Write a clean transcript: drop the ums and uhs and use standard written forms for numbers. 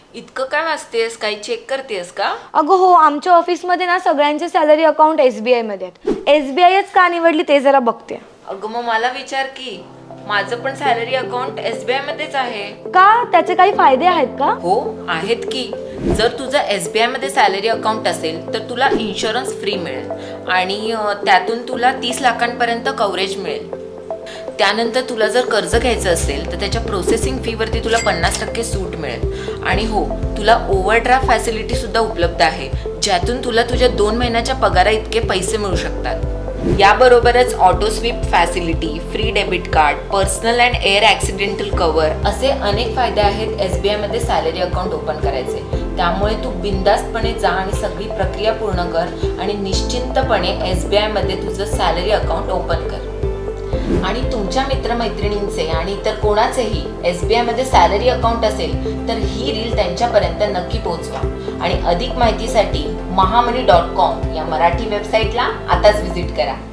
इतकं काय वाचतेस? काही चेक करतेस का? अगं हो, आमच्या ऑफिसमध्ये ना सगळ्यांचे सॅलरी अकाउंट SBI मध्ये आहेत. SBIच का निवडली ते जरा बघते. अगं मग मला विचार की, माझं पण सॅलरी अकाउंट SBI मध्येच आहे. का? त्याचे काही फायदे आहेत का? हो आहेत की. जर तुझं SBI मध्ये सॅलरी अकाउंट असेल तर तुला इन्शुरन्स फ्री मिळेल आणि त्यातून तुला 30 लाखांपर्यंत कव्हरेज मिळेल. त्यानंतर तुला जर कर्ज घ्यायचं असेल तर त्याच्या प्रोसेसिंग फीवरती तुला 50% सूट मिळेल. आणि हो, तुला ओव्हरड्राफ्ट फॅसिलिटी सुद्धा उपलब्ध आहे, ज्यातून तुला तुझ्या 2 महिन्याच्या पगारा इतके पैसे मिळू शकतात. याबरोबरच auto sweep facility, free debit card, personal and air accidental cover असे अनेक फायदे आहेत SBI मध्ये सॅलरी अकाउंट ओपन करायचे. त्यामुळे तू बिंदास्तपणे जा आणि सगळी प्रक्रिया पूर्ण कर आणि निश्चिंतपणे SBI मध्ये तुझं सॅलरी अकाउंट ओपन कर. आणि तुमच्या मित्रमैत्रिणींचे आणि इतर कोणाचेही SBI मध्ये सॅलरी अकाउंट असेल तर ही रील त्यांच्यापर्यंत नक्की पोहोचवा. आणि अधिक माहितीसाठी mahamani.com या मराठी वेबसाईटला आताच व्हिजिट करा.